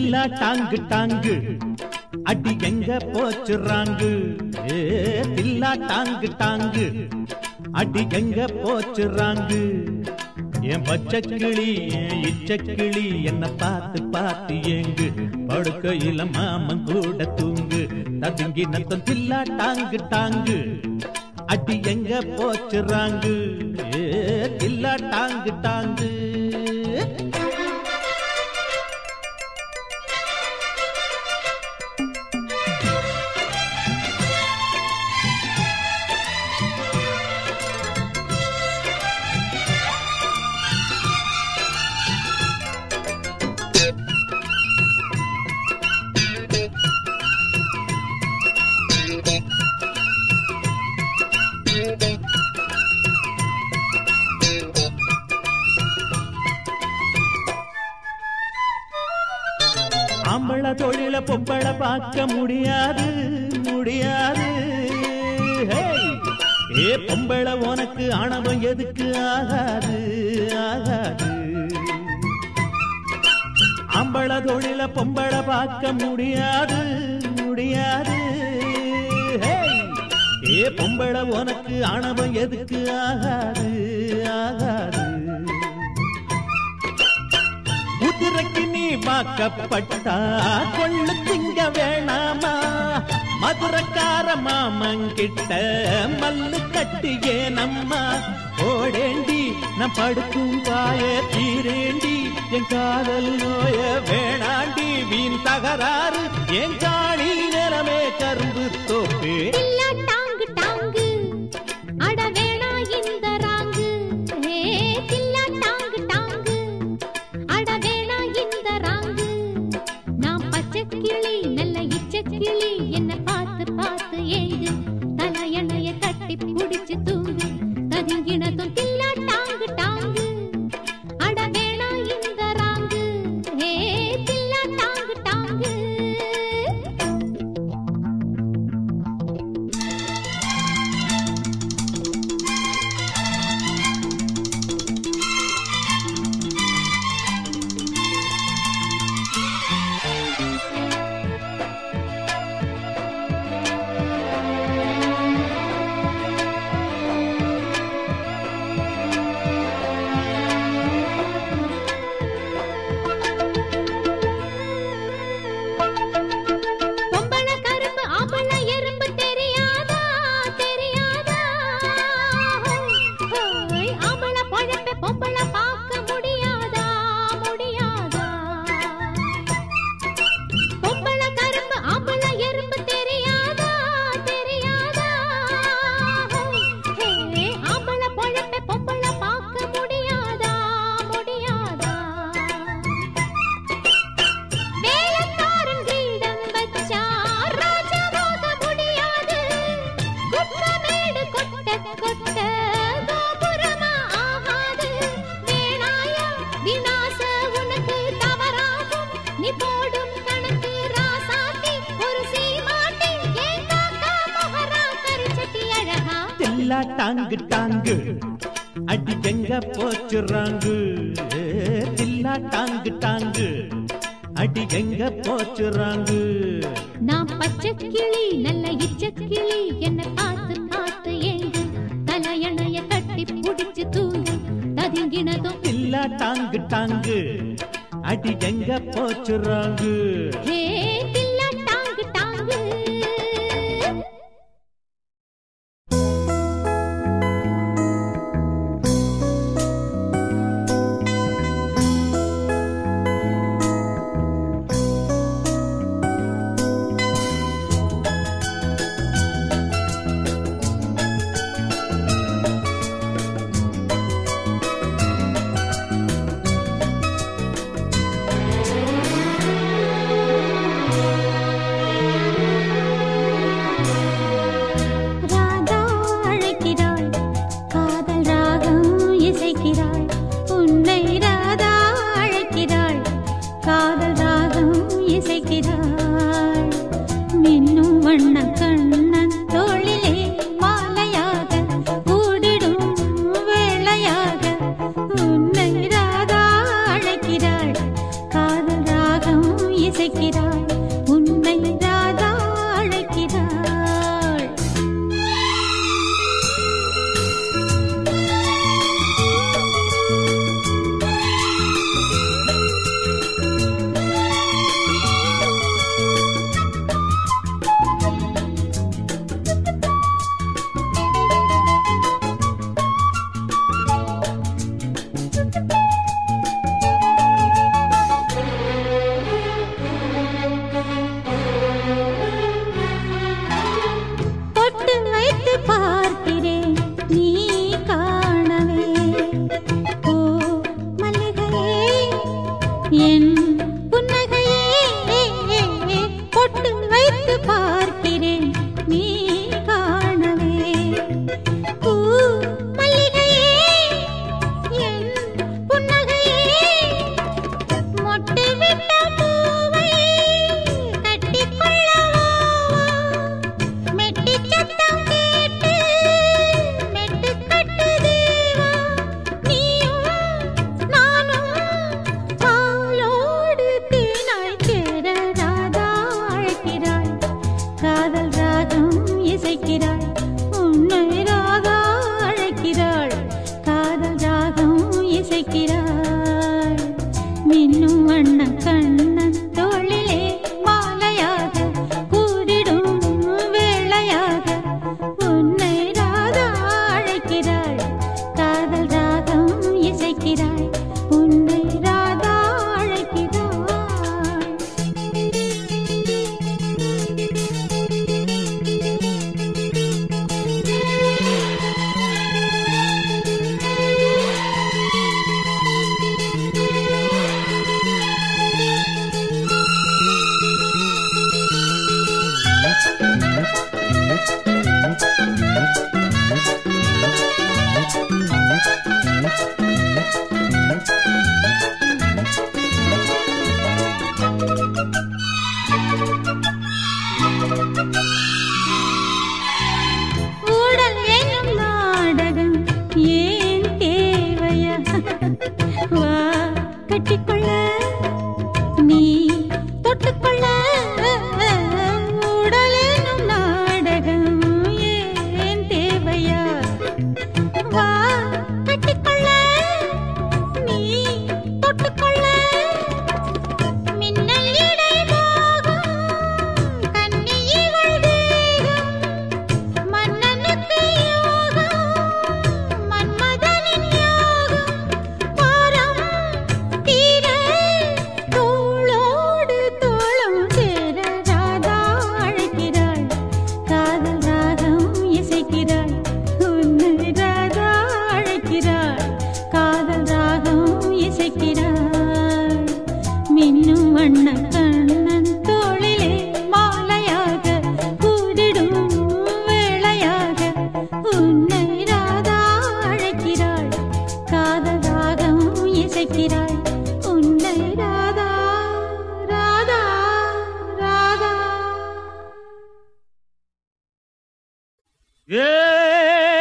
தில்லா டாங்கு டாங்கு அடி எங்க போச்சுறாங்கு தில்லா டாங்கு டாங்கு அடி எங்க போச்சுறாங்கு என் பச்சக்கிளி என் இச்சக்கிளி என்ன பார்த்து பார்த்து ஏங்கு படுக்கையில மாமன் கூட தூங்கு ததுங்கி நத்தம் தில்லா டாங்கு டாங்கு அடி எங்க போச்சுறாங்கு தில்லா டாங்கு டாங்கு ஆம்பள தொழில பொம்பள பார்க்க முடியாது முடியாது ஏ பொம்பள உனக்கு ஆணவம் எதுக்கு ஆகாது ஆகாது ஆம்பள தொழில பொம்பள பார்க்க முடியாது முடியாது ஏ பொம்பள உனக்கு ஆணவம் எதுக்கு ஆகாது ஆகாது குதிரைக்கு நீ வாக்கப்பட்டா கொள்ளு திங்க வேணாமா மதுரக்கார மாமங்கிட்ட மல்லு கட்டியே நம்மா ஓடேண்டி நான் படுக்கும் பாய தீரேண்டி என் காதல் நோய வேணாண்டி வீண் தகராறு என் காணி நிலமே கரும்பு தோப்பு டாங்கு டாங்கு அட வேணா இந்த ராங்கு தில்லா டாங்கு டாங்கு அட வேணா இந்த ராங்கு நான் பச்சை கிளி நல்ல இச்ச கிளி என்ன பார்த்து பார்த்து ஏங்கு தலையணைய கட்டி பிடிச்சு தூங்கு ததுங்கினதும் தில்லா டாங்கு டாங்கு அட வேணா இந்த ராங்கு தில்லா டாங்கு டாங்கு டாங்கு டாங்கு அடி எங்க போச்சுறாங்கு தில்லா டாங்கு டாங்கு அடி எங்க போச்சுறாங்கு நான் பச்சை கிளி நல்ல இச்ச கிளி என்ன பார்த்து பார்த்து ஏங்கு தலையணைய கட்டி பிடிச்சு தூங்கு ததுங்கினதும் தில்லா டாங்கு டாங்கு அடி எங்க போச்சுறாங்கு தில்லா டாங்கு டாங்கு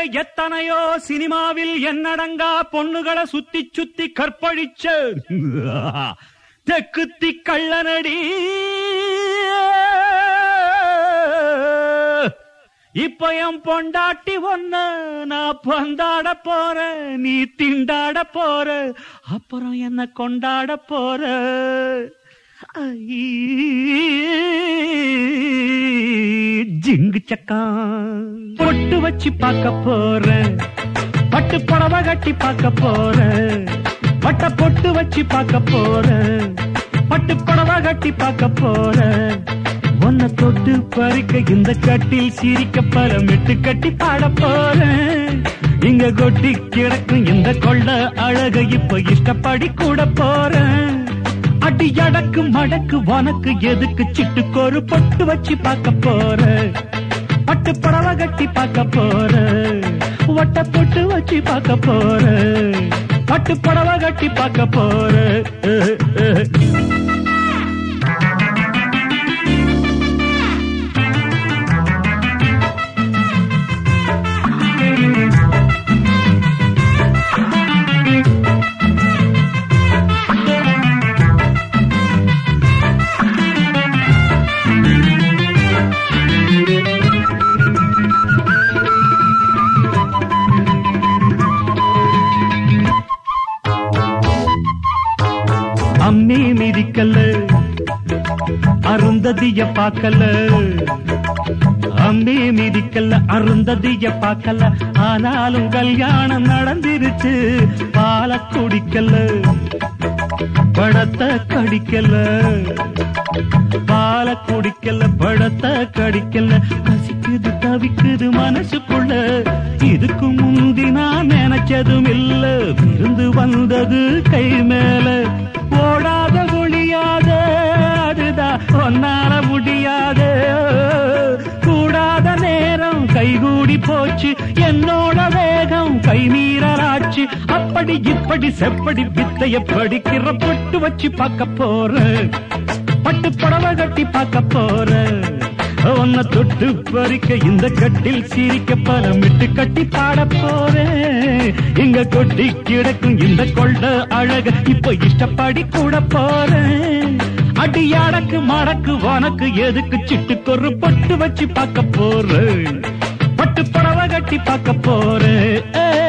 எத்தனையோ சினிமாவில் என்னடங்கா பொண்ணுகளை சுத்தி சுத்தி கற்பழிச்ச தெக்குத்தி கள்ளனடி. இப்ப என் பொண்டாட்டி ஒன்ன நான் பந்தாட போற, நீ திண்டாட போற, அப்புறம் என்ன கொண்டாட போற. ஜிங்கு சக்கா பொட்டு வச்சு பார்க்க போறேன், பட்டு புடவை கட்டி பார்க்க போறேன், பட்ட பொட்டு வச்சு பார்க்க போறேன், பட்டு புடவை கட்டி பார்க்க போறேன். உன்னை தொட்டு பறிக்க இந்த கட்டில் சிரிக்க பரமிட்டு கட்டி பாட போறேன். இங்க கொட்டி கிடக்கும் இந்த கொள்ள அழக இப்ப இஷ்டப்படி கூட போறேன். அடி அடக்கு மடக்கு உனக்கு எதுக்கு சிட்டுக்கொரு பொட்டு வச்சு பார்க்க போற, பட்டு புடவை கட்டி பார்க்க போற, வட்ட பொட்டு வச்சு பார்க்க போற, பட்டு புடவை கட்டி பார்க்க போற. அம்மி மிதிக்கல அருந்ததிய பாக்கல, அம்மி மிதிக்கல அருந்ததிய பாக்கல, ஆனாலும் கல்யாணம் நடந்திருச்சு. பால குடிக்கல படத்தை கடிக்கல, பால குடிக்கல படத்தை கடிக்கல, கசிக்குது தவிக்குது மனசுக்குள்ள. இதுக்கு முந்தி நான் நினைச்சதும் இல்ல, விருந்து வந்தது கை மேல. ஓடாத ஒளியாத அதுதான் ஒன்னால முடியாத, கூடாத நேரம் கைகூடி போச்சு, என்னோட வேகம் கை மீறலாச்சு. அப்படி இப்படி செப்படி வித்தைய படிக்கிற பொட்டு வச்சு பார்க்க போற, பட்டு புடவை கட்டி பார்க்க போற. உன்னை தொட்டு பறிக்க இந்த கட்டில் சிரிக்க பரமிட்டு கட்டி பாட போறேன். இங்க கொட்டி கிடக்கும் இந்த கொள்ள அழக இப்ப இஷ்டப்படி கூட போறேன். அடி அடக்கு மடக்கு உனக்கு எதுக்கு சிட்டுக்கொரு பொட்டு வச்சு பார்க்க போறேன், பட்டு புடவை கட்டி பார்க்க போறேன்.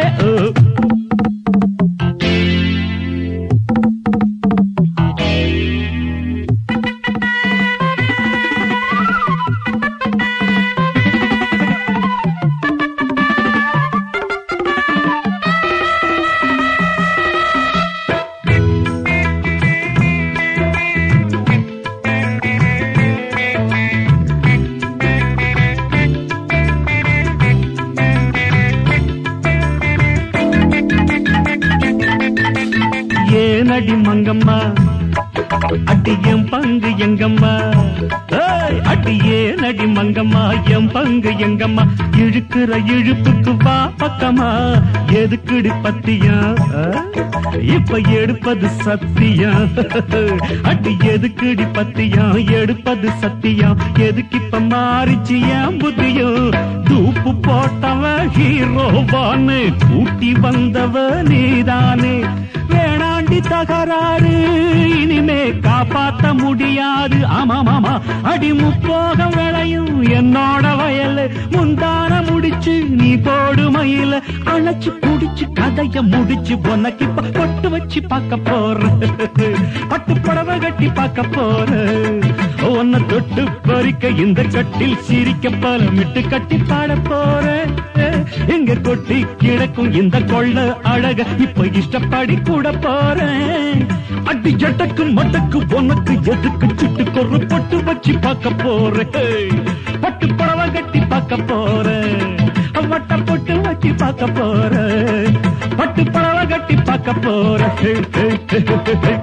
அடி மங்கம்மா அடி என் பங்கு எங்கம்மா, அடியே நடி மங்கம்மா என் பங்கு எங்கம்மா. இழுக்கிற இழுப்புக்கு வா பக்கமா, எதுக்குடி பத்தியா இப்ப எடுப்பது சத்தியா. அடி எதுக்குடி பத்தியா எடுப்பது சத்தியா. எதுக்கு இப்ப மாறிச்சு என் புத்தியோ. தூப்பு போட்டவ ஹீரோவானு கூட்டி வந்தவ நீதானே. வேணாண்டி தகராறு இனிமே காப்பாத்த முடியாது. ஆமாமாமா அடி முப்போகம் விளையும் என்னோட வயல். முந்தான முடிச்சு நீ போடு மயில, அழைச்சு குடிச்சு கதைய முடிச்சு உனக்கு இப்ப பொட்டு வச்சு பார்க்க போற. பட்டு புடவை கட்டி பார்க்க போற. உன்னை தொட்டு பறிக்க இந்த கட்டில் சிரிக்க பலமிட்டு கட்டி பாட போற. எங்க கொட்டி கிடக்கும் இந்த கொள்ள அழக இப்ப இஷ்டப்படி கூட போறேன். அடி ஜட்டக்கு மட்டக்கு உனக்கு எதுக்கு சிட்டுக்கொரு பொட்டு வச்சு பார்க்க போறேன். பட்டு புடவை கட்டி பார்க்க போறேன். வட்ட பொட்டு வச்சு பார்க்க போறேன். பட்டு புடவை கட்டி பார்க்க போறேன்.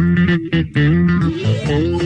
Thank you.